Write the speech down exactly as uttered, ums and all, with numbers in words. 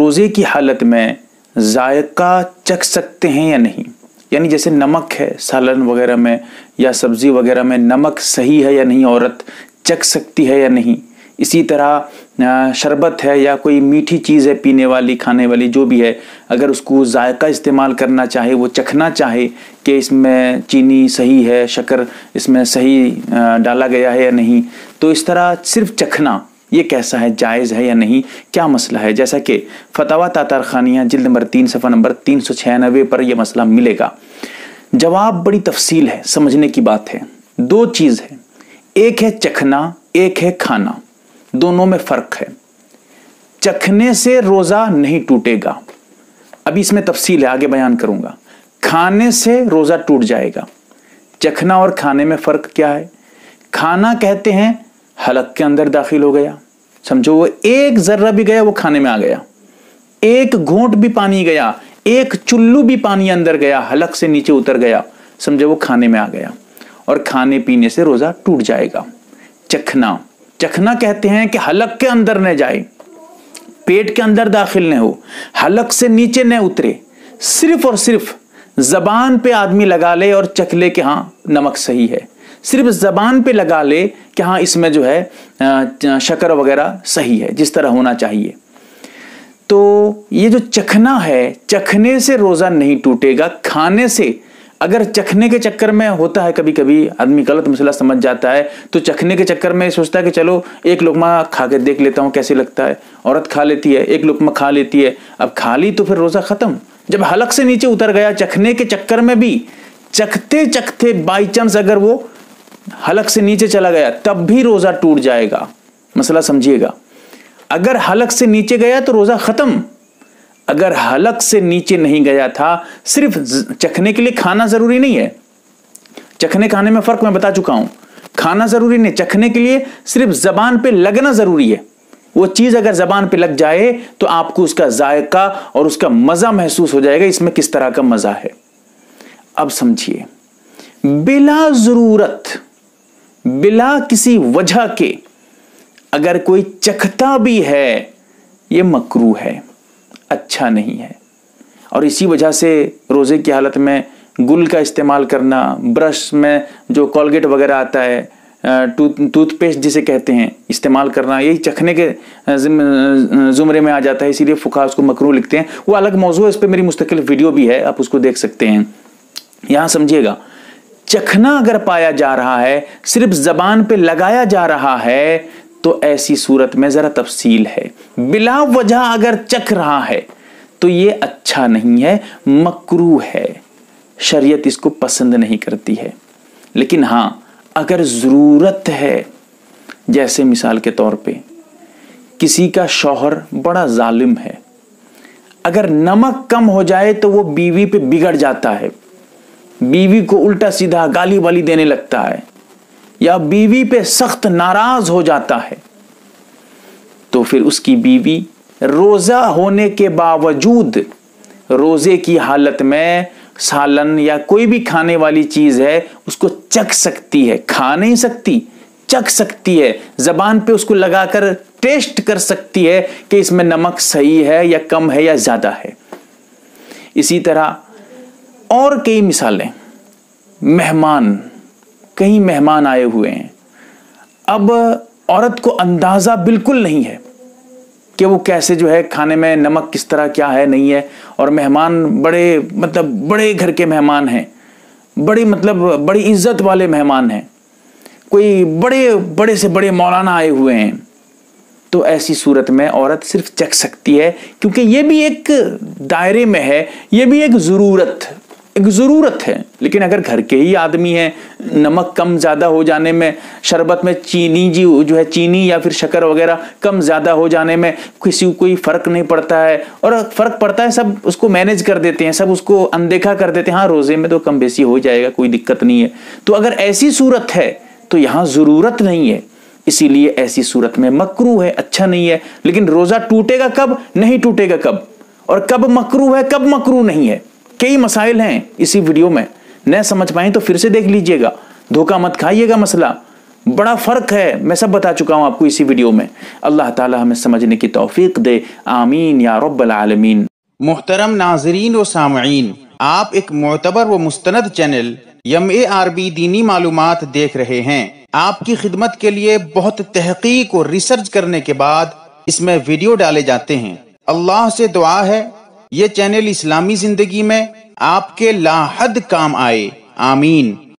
रोज़े की हालत में जायका चख सकते हैं या नहीं, यानी जैसे नमक है सालन वगैरह में या सब्ज़ी वगैरह में, नमक सही है या नहीं, औरत चख सकती है या नहीं। इसी तरह शरबत है या कोई मीठी चीज़ है पीने वाली, खाने वाली, जो भी है, अगर उसको जायका इस्तेमाल करना चाहे, वो चखना चाहे कि इसमें चीनी सही है, शक्कर इसमें सही डाला गया है या नहीं, तो इस तरह सिर्फ चखना ये कैसा है, जायज़ है या नहीं, क्या मसला है। जैसा कि फतवा तातारखानिया जिल्द नंबर तीन सफ़ा नंबर तीन सौ छियानवे पर यह मसला मिलेगा। जवाब बड़ी तफसील है, समझने की बात है। दो चीज़ है, एक है चखना, एक है खाना, दोनों में फ़र्क है। चखने से रोज़ा नहीं टूटेगा, अभी इसमें तफसील है, आगे बयान करूँगा। खाने से रोज़ा टूट जाएगा। चखना और खाने में फ़र्क क्या है? खाना कहते हैं हलक के अंदर दाखिल हो गया, समझो वो एक जर्रा भी गया वो खाने में आ गया, एक घूंट भी पानी गया, एक चुल्लू भी पानी अंदर गया, हलक से नीचे उतर गया, समझो वो खाने में आ गया, और खाने पीने से रोज़ा टूट जाएगा। चखना चखना कहते हैं कि हलक के अंदर न जाए, पेट के अंदर दाखिल न हो, हलक से नीचे न उतरे, सिर्फ और सिर्फ जबान पे आदमी लगा ले और चख ले कि हाँ नमक सही है, सिर्फ जबान पे लगा ले कि हाँ इसमें जो है शक्कर वगैरह सही है जिस तरह होना चाहिए। तो ये जो चखना है, चखने से रोज़ा नहीं टूटेगा। खाने से अगर चखने के चक्कर में होता है, कभी कभी आदमी गलत मसला समझ जाता है, तो चखने के चक्कर में सोचता है कि चलो एक लुकमा खा के देख लेता हूँ कैसे लगता है। औरत खा लेती है, एक लुकमा खा लेती है, अब खा ली तो फिर रोज़ा ख़त्म। जब हलक से नीचे उतर गया, चखने के चक्कर में भी चखते चखते बाई चांस अगर वो हलक से नीचे चला गया तब भी रोज़ा टूट जाएगा। मसला समझिएगा, अगर हलक से नीचे गया तो रोज़ा ख़त्म। अगर हलक से नीचे नहीं गया था, सिर्फ चखने के लिए खाना ज़रूरी नहीं है, चखने खाने में फ़र्क मैं बता चुका हूँ। खाना ज़रूरी नहीं, चखने के लिए सिर्फ ज़बान पे लगना ज़रूरी है। वो चीज़ अगर ज़बान पे लग जाए तो आपको उसका जायका और उसका मज़ा महसूस हो जाएगा, इसमें किस तरह का मज़ा है। अब समझिए, बिला ज़रूरत, बिला किसी वजह के अगर कोई चखता भी है, ये मकरूह है, अच्छा नहीं है। और इसी वजह से रोज़े की हालत में गुल का इस्तेमाल करना, ब्रश में जो कॉलगेट वगैरह आता है, टूथ टूथपेस्ट जिसे कहते हैं, इस्तेमाल करना, यही चखने के ज़ुमरे में आ जाता है, इसीलिए फुक़हा उसको मकरूह लिखते हैं। वो अलग मौजू है, इस पर मेरी मुस्तकिल वीडियो भी है, आप उसको देख सकते हैं। यहाँ समझिएगा, चखना अगर पाया जा रहा है, सिर्फ ज़बान पे लगाया जा रहा है, तो ऐसी सूरत में ज़रा तफसील है। बिला वजह अगर चख रहा है तो ये अच्छा नहीं है, मकरूह है, शरीयत इसको पसंद नहीं करती है। लेकिन हाँ, अगर ज़रूरत है, जैसे मिसाल के तौर पे किसी का शौहर बड़ा जालिम है, अगर नमक कम हो जाए तो वो बीवी पे बिगड़ जाता है, बीवी को उल्टा सीधा गाली वाली देने लगता है, या बीवी पे सख्त नाराज हो जाता है, तो फिर उसकी बीवी रोज़ा होने के बावजूद रोज़े की हालत में सालन या कोई भी खाने वाली चीज़ है उसको चख सकती है, खा नहीं सकती, चख सकती है, ज़बान पे उसको लगाकर टेस्ट कर सकती है कि इसमें नमक सही है या कम है या ज़्यादा है। इसी तरह और कई मिसालें, मेहमान, कहीं मेहमान आए हुए हैं, अब औरत को अंदाज़ा बिल्कुल नहीं है कि वो कैसे जो है खाने में नमक किस तरह क्या है नहीं है, और मेहमान बड़े मतलब बड़े घर के मेहमान हैं, बड़ी मतलब बड़ी इज्जत वाले मेहमान हैं, कोई बड़े बड़े से बड़े मौलाना आए हुए हैं, तो ऐसी सूरत में औरत सिर्फ चख सकती है, क्योंकि ये भी एक दायरे में है, ये भी एक ज़रूरत एक ज़रूरत है। लेकिन अगर घर के ही आदमी हैं, नमक कम ज़्यादा हो जाने में, शरबत में चीनी जी जो है चीनी या फिर शक्कर वगैरह कम ज़्यादा हो जाने में किसी को कोई फ़र्क नहीं पड़ता है, और फ़र्क पड़ता है सब उसको मैनेज कर देते हैं, सब उसको अनदेखा कर देते हैं, हाँ रोज़े में तो कम बेसी हो जाएगा, कोई दिक्कत नहीं है। तो अगर ऐसी सूरत है तो यहाँ ज़रूरत नहीं है, इसीलिए ऐसी सूरत में मकरूह है, अच्छा नहीं है। लेकिन रोज़ा टूटेगा कब, नहीं टूटेगा कब, और कब मकरूह है कब मकरूह नहीं है, कई मसाइल हैं इसी वीडियो में, न समझ पाए तो फिर से देख लीजिएगा, धोखा मत खाइएगा मसला। बड़ा फ़र्क है। मैं सब बता चुका हूँ आपको इसी वीडियो में। अल्लाह ताला हमें समझने की तौफीक दे, आमीन या रब्बल आलमीन। मुहतरम नाज़रीन व सामईन, आप एक मुतबर व मुस्तनद channel M A R B दीनी मालूमात देख रहे हैं। आपकी खिदमत के लिए बहुत तहकीक और रिसर्च करने के बाद इसमें वीडियो डाले जाते हैं। अल्लाह से दुआ है ये चैनल इस्लामी जिंदगी में आपके लाहद काम आए, आमीन।